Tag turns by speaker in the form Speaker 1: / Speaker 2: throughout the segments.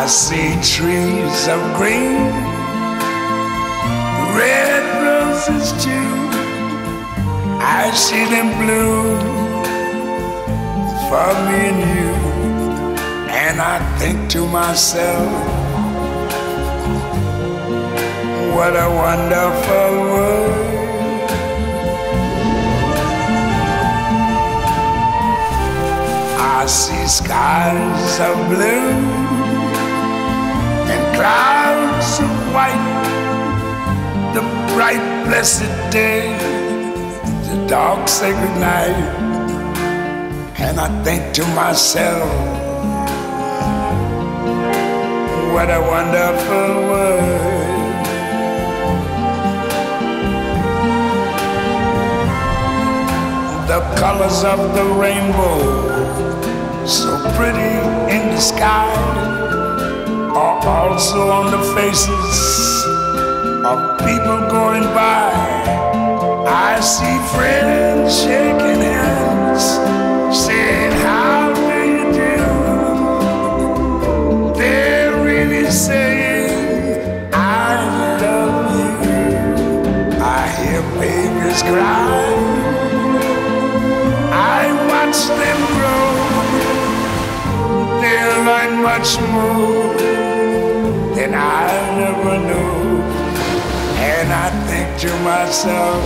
Speaker 1: see trees of green, red roses too. I see them bloom for me and you. And I think to myself, what a wonderful world. I see skies of blue and clouds of white, the bright blessed day, the dark sacred night. And I think to myself, what a wonderful world. The colors of the rainbow, so pretty in the sky, are also on the faces of people going by. I see friends shaking hands, saying, how do you do? They're really saying, I love you. I hear babies cry, I watch them grow. They'll learn much more than I never knew. And I think to myself,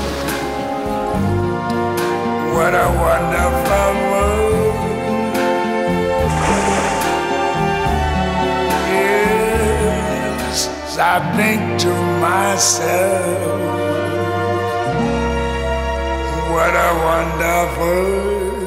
Speaker 1: what a wonderful world. Yes, I think to myself, what a wonderful world.